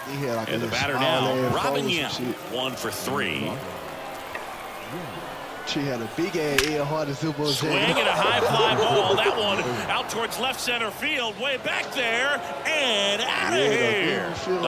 He had like and the batter now, Robin Yount, 1 for 3. She had a big ass air hard as Super Bowl. Swing and a high fly ball. That one out towards left center field, way back there and out of here.